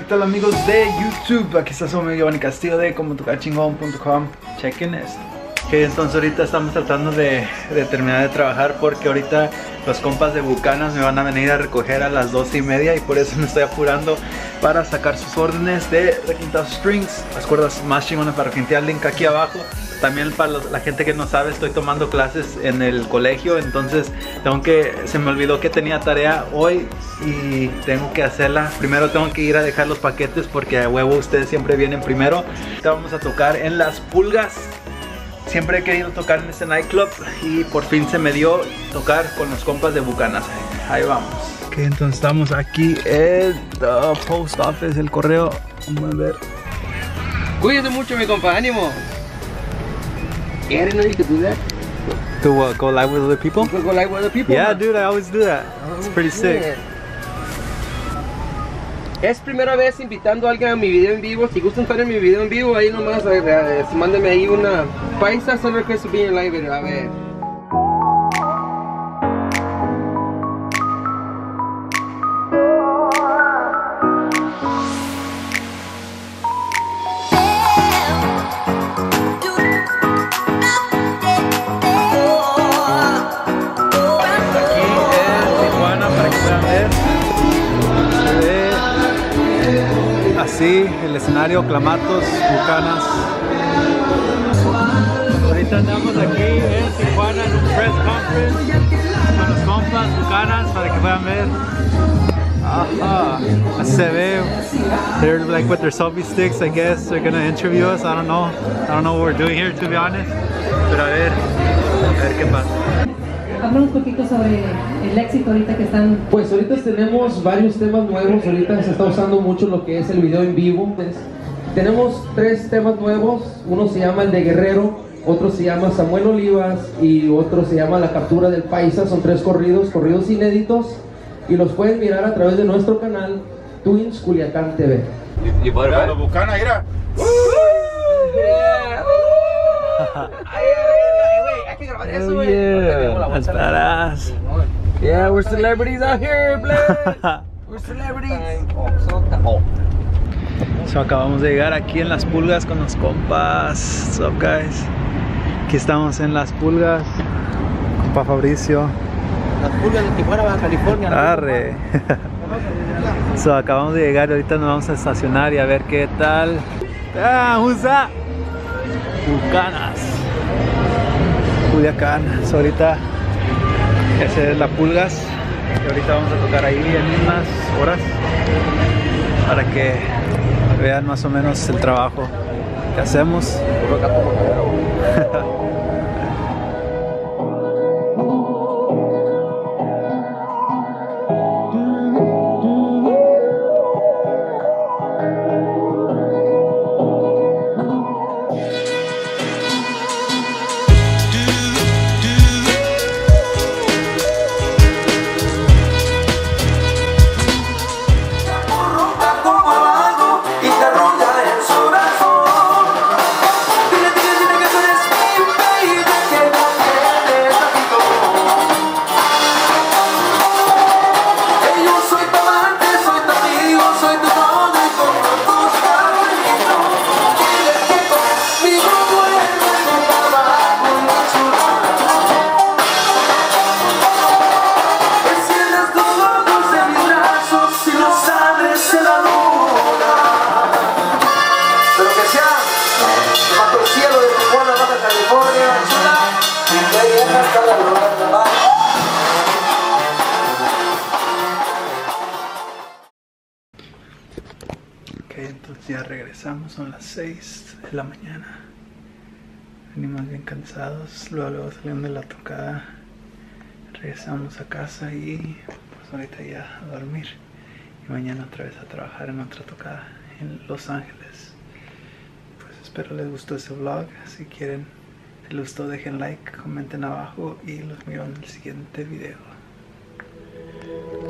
tal amigos de YouTube? Aquí está su amigo Giovanni Castillo de ComoTocarChingón.com. Chequen esto. Ok, entonces ahorita estamos tratando de terminar de trabajar porque ahorita los compas de Bucanas me van a venir a recoger a las 12:30 y por eso me estoy apurando para sacar sus órdenes de requintados strings, las cuerdas más chingonas para requintear, link aquí abajo. También para la gente que no sabe, estoy tomando clases en el colegio, entonces se me olvidó que tenía tarea hoy y tengo que hacerla. Primero tengo que ir a dejar los paquetes porque a huevo ustedes siempre vienen primero. Ahorita vamos a tocar en Las Pulgas. Siempre he querido tocar en este nightclub y por fin se me dio tocar con los compas de Bucanas. Ahí vamos. Ok, entonces estamos aquí en el post office, el correo. Vamos a ver. Cuídate mucho, mi compa, ánimo. Yeah, I didn't know you could do that. To what? Go live with other people? You could go live with other people. Yeah, man. dude, I always do that. It's pretty sick. Es primera vez invitando a alguien a mi video en vivo. Si gustan estar en mi video en vivo, ahí nomás mándenme ahí una paisa send request to be in live. A ver. Así, el escenario, Clamatos, Bucanas. Ahorita andamos aquí en Tijuana en un press conference con los compas Bucanas para que puedan ver. Ajá, así se ve. They're like with their selfie sticks, I guess. They're gonna interview us. I don't know what we're doing here, to be honest. Pero a ver qué pasa. Hablamos un poquito sobre el éxito ahorita que están. Pues ahorita tenemos varios temas nuevos. Ahorita se está usando mucho lo que es el video en vivo. Tenemos 3 temas nuevos. Uno se llama el de Guerrero, otro se llama Samuel Olivas y otro se llama La Captura del Paisa. Son 3 corridos inéditos y los pueden mirar a través de nuestro canal Twins Culiacán TV. Y por la Bucana, mira. Hell yeah, that's badass. Yeah, we're celebrities out here, Blake. We're celebrities. So, acabamos de llegar aquí en Las Pulgas con los compas. What's up, guys? Aquí estamos en Las Pulgas. Compa Fabricio. Las Pulgas de Tijuana, Baja California. Arre. So, acabamos de llegar, ahorita nos vamos a estacionar y a ver qué tal. Who's that? Bucanas, Culiacán. So, ahorita esa es La Pulgas y ahorita vamos a tocar ahí en mismas horas para que vean más o menos el trabajo que hacemos. Ok, entonces ya regresamos, son las 6 de la mañana. Venimos bien cansados, luego saliendo de la tocada. Regresamos a casa y pues ahorita ya a dormir. Y mañana otra vez a trabajar en otra tocada en Los Ángeles. Pues espero les gustó este vlog. Si quieren, si les gustó, dejen like, comenten abajo y los miro en el siguiente video.